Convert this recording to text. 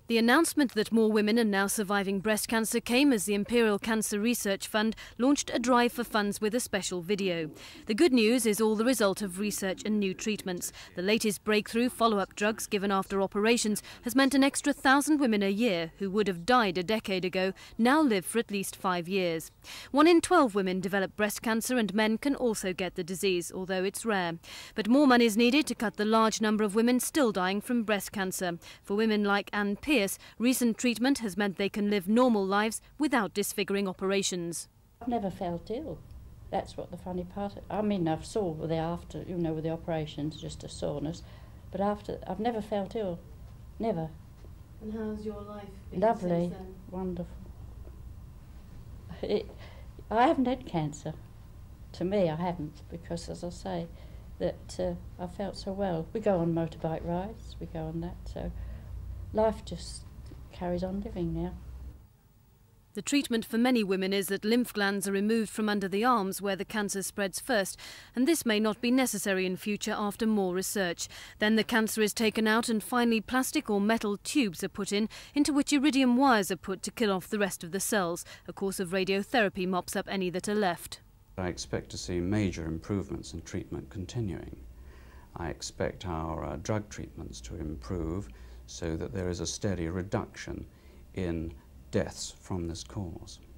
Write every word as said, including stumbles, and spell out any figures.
The announcement that more women are now surviving breast cancer came as the Imperial Cancer Research Fund launched a drive for funds with a special video. The good news is all the result of research and new treatments. The latest breakthrough, follow-up drugs given after operations, has meant an extra thousand women a year who would have died a decade ago now live for at least five years. One in twelve women develop breast cancer, and men can also get the disease, although it's rare. But more money is needed to cut the large number of women still dying from breast cancer. For women like Anne Pierce, recent treatment has meant they can live normal lives without disfiguring operations. I've never felt ill. That's what the funny part. I mean, I've saw with the after, you know, with the operations, just a soreness, but after, I've never felt ill, never. And how's your life been Lovely, since then? wonderful. It, I haven't had cancer. To me, I haven't, because as I say, that uh, I felt so well. We go on motorbike rides, we go on that, so life just carries on living now. The treatment for many women is that lymph glands are removed from under the arms where the cancer spreads first, and this may not be necessary in future after more research. Then the cancer is taken out and finally plastic or metal tubes are put in, into which iridium wires are put to kill off the rest of the cells. A course of radiotherapy mops up any that are left. I expect to see major improvements in treatment continuing. I expect our uh, drug treatments to improve so that there is a steady reduction in deaths from this cause.